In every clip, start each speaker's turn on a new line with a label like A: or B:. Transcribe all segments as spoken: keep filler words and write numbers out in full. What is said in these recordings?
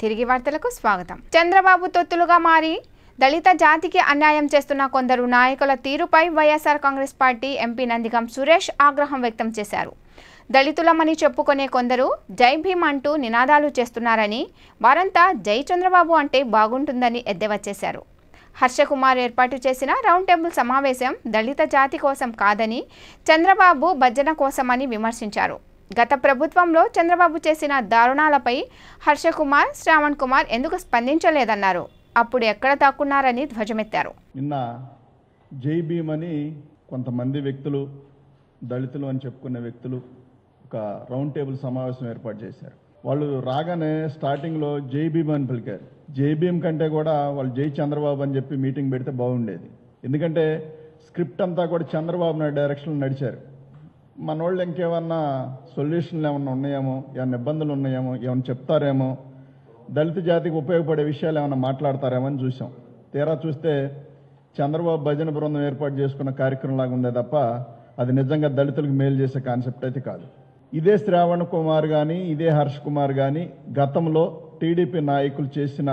A: తిరిగి వార్తలకు స్వాగతం. చంద్రబాబు తొత్తులుగా మారి దళిత జాతికి అన్యాయం చేస్తున్న కొందరు నాయకుల తీరుపై వైఎస్ఆర్ కాంగ్రెస్ పార్టీ ఎంపీ నందిగం సురేష్ ఆగ్రహం వ్యక్తం చేశారు. దళితులమని చెప్పుకునే కొందరు జై భీమ్ అంటూ నినాదాలు చేస్తున్నారని, వారంతా జై చంద్రబాబు అంటే బాగుంటుందని ఎద్దేవా చేశారు. హర్షకుమార్ ఏర్పాటు చేసిన రౌండ్ టేబుల్ సమావేశం దళిత జాతి కోసం కాదని, చంద్రబాబు భజన కోసమని విమర్శించారు. గత ప్రభుత్వంలో చంద్రబాబు చేసిన దారుణాలపై హర్షకుమార్, శ్రావణ్ కుమార్ ఎందుకు స్పందించలేదన్నారు. అప్పుడు ఎక్కడ తాక్కున్నారని ధ్వజమెత్తారు.
B: నిన్న జై భీమ్ అని కొంతమంది వ్యక్తులు, దళితులు అని చెప్పుకునే వ్యక్తులు ఒక రౌండ్ టేబుల్ సమావేశం ఏర్పాటు చేశారు. వాళ్ళు రాగానే స్టార్టింగ్లో జై భీమ్ అని పలికారు. జై భీమ్ కంటే కూడా వాళ్ళు జై చంద్రబాబు అని చెప్పి మీటింగ్ పెడితే బాగుండేది. ఎందుకంటే స్క్రిప్ట్ అంతా కూడా చంద్రబాబు నాయుడు డైరెక్షన్లో నడిచారు. మన వాళ్ళు ఇంకేమన్నా సొల్యూషన్లు ఏమన్నా ఉన్నాయేమో, ఏమన్నా ఇబ్బందులు ఉన్నాయేమో, ఏమన్నా చెప్తారేమో, దళిత జాతికి ఉపయోగపడే విషయాలు ఏమైనా మాట్లాడతారేమో అని చూసాం. తీరా చూస్తే చంద్రబాబు భజన బృందం ఏర్పాటు చేసుకున్న కార్యక్రమం లాగా ఉందే తప్ప అది నిజంగా దళితులకు మేలు చేసే కాన్సెప్ట్ అయితే కాదు. ఇదే శ్రావణ్ కుమార్ కానీ, ఇదే హర్ష్ కుమార్ కానీ గతంలో టీడీపీ నాయకులు చేసిన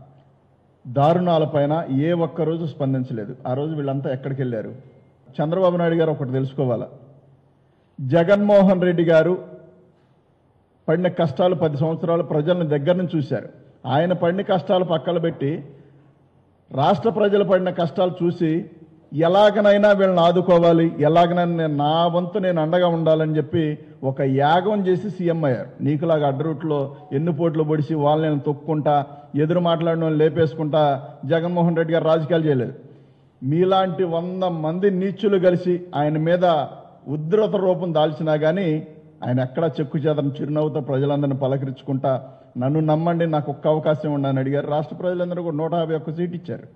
B: దారుణాలపైన ఏ ఒక్కరోజు స్పందించలేదు. ఆ రోజు వీళ్ళంతా ఎక్కడికి వెళ్ళారు? చంద్రబాబు నాయుడు గారు ఒకటి తెలుసుకోవాలా, జగన్మోహన్ రెడ్డి గారు పడిన కష్టాలు పది సంవత్సరాలు ప్రజలను దగ్గర నుంచి చూశారు. ఆయన పడిన కష్టాలు పక్కన పెట్టి రాష్ట్ర ప్రజలు పడిన కష్టాలు చూసి ఎలాగనైనా వీళ్ళని ఆదుకోవాలి, ఎలాగనైనా నేను నా వంతు నేను అండగా ఉండాలని చెప్పి ఒక యాగం చేసి సీఎం అయ్యారు. నీకులాగా అడ్డరూట్లో ఎన్ని పోట్లు పొడిచి వాళ్ళని తొక్కుంటా, ఎదురు మాట్లాడిన వాళ్ళు లేపేసుకుంటా జగన్మోహన్ రెడ్డి గారు రాజకీయాలు చేయలేదు. మీలాంటి వంద మంది నీచులు కలిసి ఆయన మీద ఉధృత రూపం దాల్చినా కానీ ఆయన ఎక్కడా చెక్కు చేతను చిరునవ్వుతో ప్రజలందరినీ పలకరించుకుంటా నన్ను నమ్మండి, నాకు ఒక్క అవకాశం ఉండని అడిగారు. రాష్ట్ర ప్రజలందరూ కూడా నూట యాభై ఒక్క సీట్ ఇచ్చారు.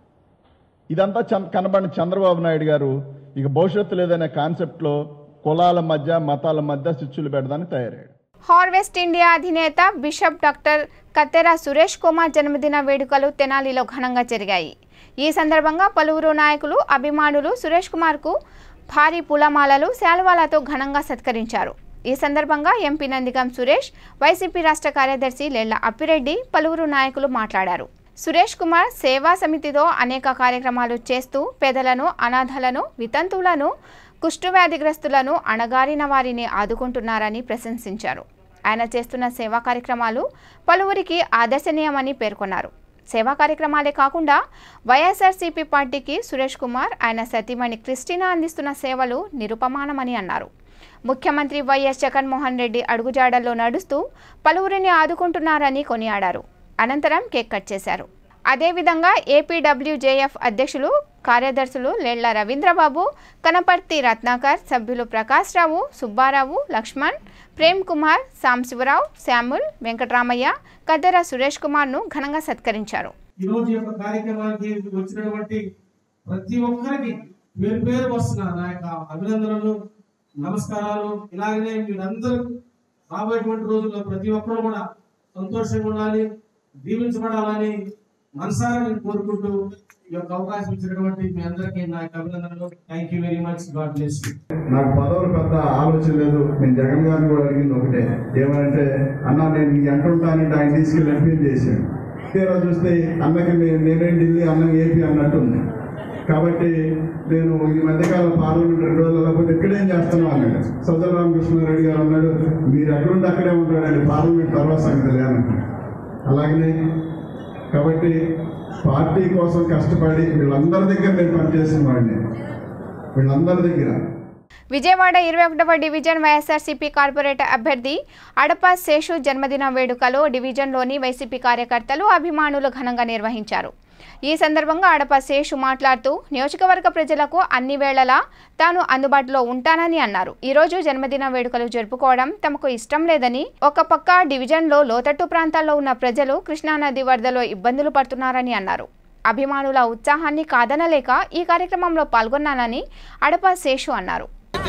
B: ఇదంతా కనబడిన చంద్రబాబు నాయుడు గారు ఇక భవిష్యత్తు లేదనే కాన్సెప్ట్లో కులాల మధ్య మతాల మధ్య చిచ్చులు పెడదాన్ని తయారయ్యాడు.
A: హార్వెస్ట్ ఇండియా అధినేత బిషప్ డాక్టర్ కత్తెర సురేష్ కుమార్ జన్మదిన వేడుకలు తెనాలిలో ఘనంగా జరిగాయి. ఈ సందర్భంగా పలువురు నాయకులు, అభిమానులు సురేష్ కుమార్కు భారీ పూలమాలలు, శాలువాలతో ఘనంగా సత్కరించారు. ఈ సందర్భంగా ఎంపీ నందిగం సురేష్, వైసీపీ రాష్ట్ర కార్యదర్శి లేళ్ల అప్పిరెడ్డి, పలువురు నాయకులు మాట్లాడారు. సురేష్ కుమార్ సేవా సమితితో అనేక కార్యక్రమాలు చేస్తూ పేదలను, అనాథలను, వితంతువులను, కుష్ఠవ్యాధిగ్రస్తులను, అణగారిన వారిని ఆదుకుంటున్నారని ప్రశంసించారు. ఆయన చేస్తున్న సేవా కార్యక్రమాలు పలువురికి ఆదర్శనీయమని పేర్కొన్నారు. సేవా కార్యక్రమాలే కాకుండా వైఎస్ఆర్సీపీ పార్టీకి సురేష్ కుమార్, ఆయన సతీమణి క్రిస్టినా అందిస్తున్న సేవలు నిరుపమానమని అన్నారు. ముఖ్యమంత్రి వైఎస్ జగన్మోహన్ రెడ్డి అడుగుజాడల్లో నడుస్తూ పలువురిని ఆదుకుంటున్నారని కొనియాడారు. అనంతరం కేక్ కట్ చేశారు. అదేవిధంగా ఏపీడబ్ల్యూజేఎఫ్ అధ్యక్షులు, కార్యదర్శులు లేళ్ల రవీంద్రబాబు, కనపర్తి రత్నాకర్, సభ్యులు ప్రకాష్ రావు, సుబ్బారావు, లక్ష్మణ్, ప్రేమ్ కుమార్, సాంశివరావు, శామ్యుల్, వెంకటరామయ్య, కద్దెర సురేష్ కుమార్ ను ఘనంగా సత్కరించారు.
C: ఈ రోజు యొక్క కార్యక్రమానికి వచ్చినటువంటి ప్రతి ఒక్కరికి పేరు పేరు వస్తున్న నా యొక్క అభినందనలు, నమస్కారాలు. ఇలాగనే మీరందరూ రాబోయేటువంటి రోజుల్లో ప్రతి ఒక్కరు కూడా సంతోషంగా ఉండాలి, దీవించబడాలని మనసారా నేను కోరుకుంటూ ఈ యొక్క అవకాశం ఇచ్చినటువంటి మీ అందరికీ నా యొక్క అభినందనలు. Thank you very much. God bless you.
D: నాకు పదవులు పెద్ద ఆలోచన లేదు. నేను జగన్ గారిని కూడా అడిగింది ఒకటే, ఏమంటే అన్న నేను మీ అంటుంటానంటే ఆయన తీసుకెళ్ళి ఎంపీ చేశాను. తీరా చూస్తే అన్నకి నేనేం ఢిల్లీ, అన్న ఏపీ అన్నట్టుంది. కాబట్టి నేను ఈ మధ్యకాలం పార్లమెంట్ రెండు రోజులు లేకపోతే ఇక్కడేం చేస్తాను అన్నాడు. సజ్జల రామకృష్ణారెడ్డి గారు అన్నాడు, మీరు ఎక్కడుంటే అక్కడే ఉంటాడండి, పార్లమెంట్ తర్వాత సంగతి లేనట్టు. అలాగనే కాబట్టి పార్టీ కోసం కష్టపడి వీళ్ళందరి దగ్గర నేను పనిచేసిన వాడిని, వీళ్ళందరి దగ్గర.
A: విజయవాడ ఇరవై ఒకటవ డివిజన్ వైఎస్ఆర్సీపీ కార్పొరేటర్ అభ్యర్థి అడప శేషు జన్మదిన వేడుకలు డివిజన్లోని వైసీపీ కార్యకర్తలు, అభిమానులు ఘనంగా నిర్వహించారు. ఈ సందర్భంగా అడప శేషు మాట్లాడుతూ నియోజకవర్గ ప్రజలకు అన్ని వేళలా తాను అందుబాటులో ఉంటానని అన్నారు. ఈ రోజు జన్మదిన వేడుకలు జరుపుకోవడం తమకు ఇష్టం లేదని, ఒక పక్క డివిజన్లో లోతట్టు ప్రాంతాల్లో ఉన్న ప్రజలు కృష్ణానది వరదలో ఇబ్బందులు పడుతున్నారని అన్నారు. అభిమానుల ఉత్సాహాన్ని కాదనలేక ఈ కార్యక్రమంలో పాల్గొన్నానని అడప శేషు అన్నారు.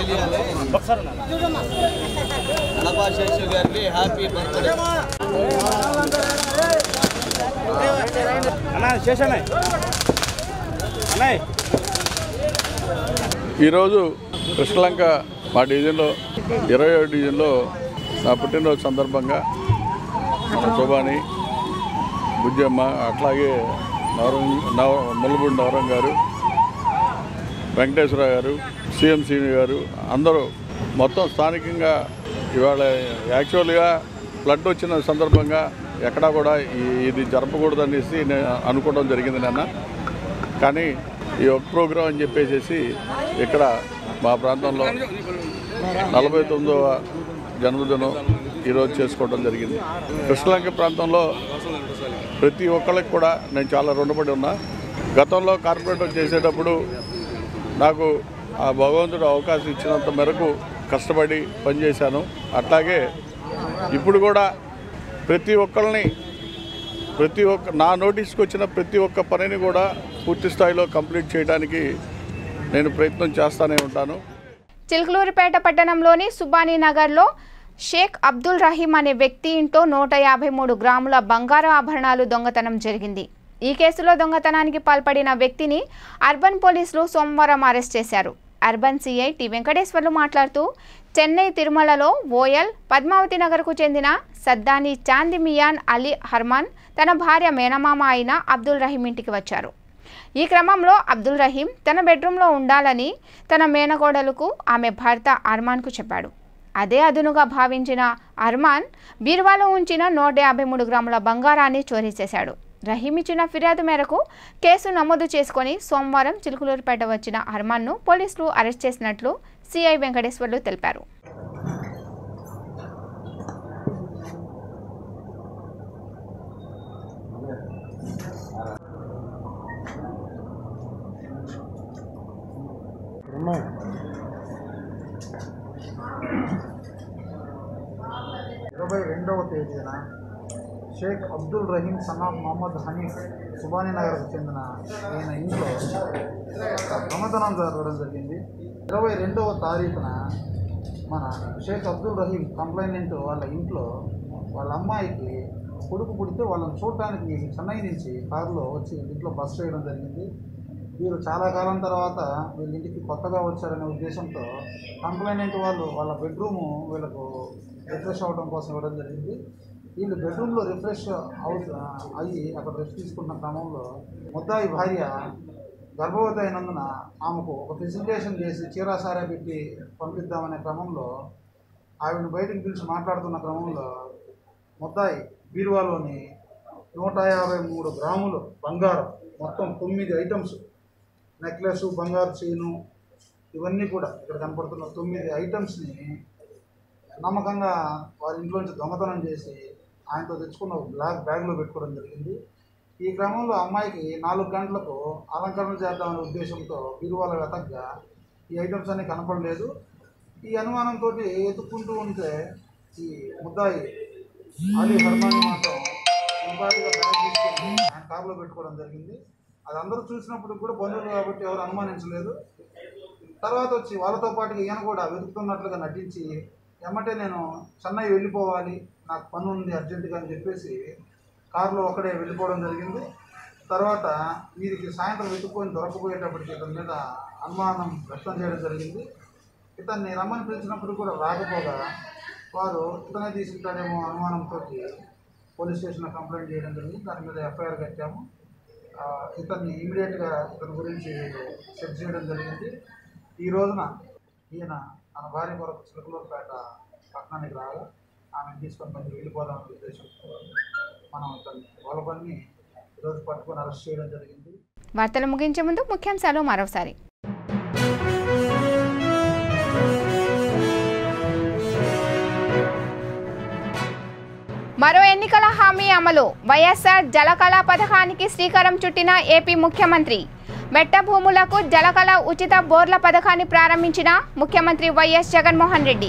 E: ఈరోజు కృష్ణలంక మా డివిజన్లో ఇరవై డివిజన్లో నా పుట్టినరోజు సందర్భంగా మన శోభాని బుజ్జమ్మ, అట్లాగే నవరం నవ ముల్లపూడి నవరం గారు, వెంకటేశ్వర గారు, సీఎం సీని గారు అందరూ మొత్తం స్థానికంగా ఇవాళ యాక్చువల్గా ఫ్లడ్ వచ్చిన సందర్భంగా ఎక్కడా కూడా ఇది జరపకూడదనేసి నేను అనుకోవడం జరిగింది నిన్న. కానీ ఈ ఒక ప్రోగ్రాం అని చెప్పేసి ఇక్కడ మా ప్రాంతంలో నలభై తొమ్మిదవ జన్మదినం ఈరోజు చేసుకోవడం జరిగింది. కృష్ణలంక ప్రాంతంలో ప్రతి ఒక్కరికి కూడా నేను చాలా రుణపడి ఉన్నా. గతంలో కార్పొరేటర్ చేసేటప్పుడు నాకు ఆ భగవంతుడు అవకాశం ఇచ్చినంత మేరకు కష్టపడి పనిచేశాను. అట్లాగే ఇప్పుడు కూడా ప్రతి ఒక్కరిని ప్రతి ఒక్క నా నోటీస్కి వచ్చిన ప్రతి ఒక్క పనిని కూడా పూర్తి స్థాయిలో కంప్లీట్ చేయడానికి నేను ప్రయత్నం చేస్తూనే ఉంటాను.
A: చిలుకలూరిపేట పట్టణంలోని సుబానీ నగర్లో షేక్ అబ్దుల్ రహీం అనే వ్యక్తి ఇంట్లో నూట యాభై మూడు గ్రాముల బంగారు ఆభరణాలు దొంగతనం జరిగింది. ఈ కేసులో దొంగతనానికి పాల్పడిన వ్యక్తిని అర్బన్ పోలీసులు సోమవారం అరెస్ట్ చేశారు. అర్బన్ సిఐ టి వెంకటేశ్వర్లు మాట్లాడుతూ చెన్నై తిరుమలలో ఓయల్ పద్మావతి నగర్కు చెందిన సద్దాని చాంది మియాన్ అలీ హర్మాన్ తన భార్య మేనమామ అయిన అబ్దుల్ రహీం ఇంటికి వచ్చారు. ఈ క్రమంలో అబ్దుల్ రహీం తన బెడ్రూమ్లో ఉండాలని తన మేనకోడలకు ఆమె భర్త అర్మాన్కు చెప్పాడు. అదే అదునుగా భావించిన అర్మాన్ బీరువాలో ఉంచిన నూట యాభై మూడు గ్రాముల బంగారాన్ని చోరీ చేశాడు. రహీం ఇచ్చిన ఫిర్యాదు మేరకు కేసు నమోదు చేసుకుని సోమవారం చిలుకలూరుపేట వచ్చిన అర్మాన్ను పోలీసులు అరెస్ట్ చేసినట్లు సిఐ వెంకటేశ్వర్లు తెలిపారు.
F: ఇరవై రెండవ తేదీన షేక్ అబ్దుల్ రహీం సనాబ్ మొహమ్మద్ హనీఫ్ సుబానీ నగర్కు చెందిన ఈయన ఇంట్లో దొంగతనం జరగడం జరిగింది. ఇరవై రెండవ తారీఖున మన షేక్ అబ్దుల్ రహీం కంప్లైంట్ వాళ్ళ ఇంట్లో వాళ్ళ అమ్మాయికి కొడుకు పుడితే వాళ్ళని చూడటానికి చెన్నై నుంచి కారులో వచ్చి ఇంట్లో బస్ చేయడం జరిగింది. వీరు చాలా కాలం తర్వాత వీళ్ళ ఇంటికి కొత్తగా వచ్చారనే ఉద్దేశంతో కంప్లైంట్ వాళ్ళు వాళ్ళ బెడ్రూము వీళ్ళకు రిఫ్రెష్ అవ్వడం కోసం ఇవ్వడం జరిగింది. వీళ్ళు బెడ్రూమ్లో రిఫ్రెష్ అవు అయ్యి అక్కడ రెస్ట్ తీసుకున్న క్రమంలో ముద్దాయి భార్య గర్భవతి అయినందున ఆమెకు ఒక ఫెసిలిటేషన్ చేసి చీరాసారా పెట్టి పంపిద్దామనే క్రమంలో ఆవిడని బయటకు పిలిచి మాట్లాడుతున్న క్రమంలో ముద్దాయి బీరువాలోని నూట యాభై మూడు గ్రాములు బంగారం మొత్తం తొమ్మిది ఐటమ్స్ నెక్లెస్, బంగారు చైను ఇవన్నీ కూడా ఇక్కడ కనపడుతున్న తొమ్మిది ఐటమ్స్ని నమ్మకంగా వారి ఇంట్లోంచి దొంగతనం చేసి ఆయనతో తెచ్చుకున్న ఒక బ్లాక్ బ్యాగ్లో పెట్టుకోవడం జరిగింది. ఈ క్రమంలో అమ్మాయికి నాలుగు గంటలకు అలంకరణ చేద్దామనే ఉద్దేశంతో బీరువాల వెతగ్గా ఈ ఐటమ్స్ అన్నీ కనపడలేదు. ఈ అనుమానంతో ఎత్తుక్కుంటూ ఉంటే ఈ ముద్దాయి అలీ హర్మాన్ మాత్రం ఇంపార్ట్గా బ్యాగ్ తీసుకొని ఆయన కారులో పెట్టుకోవడం జరిగింది. అది అందరూ చూసినప్పుడు కూడా బంధువులు కాబట్టి ఎవరు అనుమానించలేదు. తర్వాత వచ్చి వాళ్ళతో పాటుగా ఈయన కూడా వెతుకుతున్నట్లుగా నటించి ఎమ్మటే నేను చెన్నై వెళ్ళిపోవాలి, నాకు పని ఉంది అర్జెంటుగా అని చెప్పేసి కారులో ఒక్కడే వెళ్ళిపోవడం జరిగింది. తర్వాత వీరికి సాయంత్రం వెతుక్కొని దొరకపోయేటప్పటికి ఇతని మీద అనుమానం వ్యక్తం చేయడం జరిగింది. ఇతన్ని రమ్మని పిలిచినప్పుడు కూడా రాకపోగా వారు ఇతనే తీసుకుంటాడేమో అనుమానంతో పోలీస్ స్టేషన్లో కంప్లైంట్ చేయడం జరిగింది. దాని మీద ఎఫ్ఐఆర్ కట్టాము. ఇతన్ని ఇమీడియట్గా ఇతని గురించి సెట్ చేయడం జరిగింది. ఈ రోజున ఈయన తన భార్య కొరకు చిలుకలూరుపేట పట్టణానికి రాగా ఆమెను తీసుకొని కొంచెం వెళ్ళిపోదామనే ఉద్దేశంతో మనం ఇతన్ని వాళ్ళ పని ఈరోజు పట్టుకొని అరెస్ట్ చేయడం జరిగింది.
A: వార్తలు ముగించే ముందు ముఖ్యాంశాలు మరోసారి. మరో ఎన్నికల హామీ అమలు. వైఎస్ఆర్ జలకళ పథకానికి శ్రీకారం చుట్టిన ఏపీ ముఖ్యమంత్రి. మెట్ట భూములకు జలకళ ఉచిత బోర్ల పథకాన్ని ప్రారంభించిన ముఖ్యమంత్రి వైఎస్ జగన్మోహన్ రెడ్డి.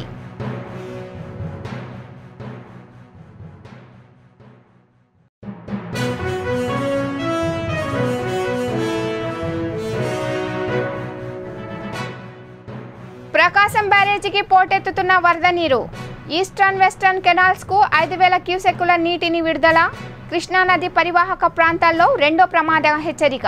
A: ప్రకాశం బ్యారేజీకి పోటెత్తుతున్న వరద నీరు. ఈస్టర్న్ వెస్టర్న్ కెనాల్స్ కు ఐదు వేల క్యూసెక్కుల నీటిని విడుదల. కృష్ణానది పరివాహక ప్రాంతాల్లో రెండో ప్రమాద హెచ్చరిక.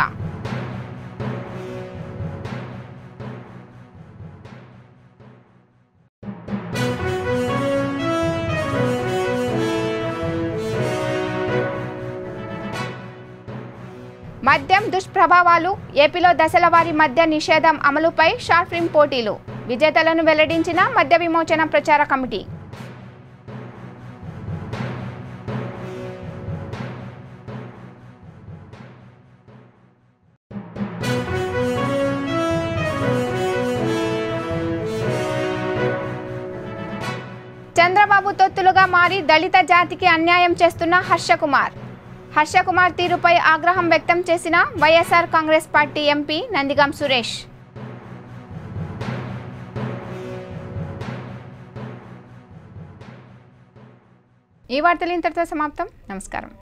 A: మద్యం దుష్ప్రభావాలు, ఏపీలో దశల వారీ మద్య నిషేధం అమలుపై షార్ట్ ఫిల్మ్ పోటీలు, విజేతలను వెల్లడించిన మద్య విమోచన ప్రచార కమిటీ. చంద్రబాబు తొత్తులుగా మారి దళిత జాతికి అన్యాయం చేస్తున్న హర్షకుమార్ హర్షకుమార్ తీరుపై ఆగ్రహం వ్యక్తం చేసిన వైఎస్ఆర్ కాంగ్రెస్ పార్టీ ఎంపీ నందిగం సురేష్. ఈ వార్తలు ఇంతటితో సమాప్తం. నమస్కారం.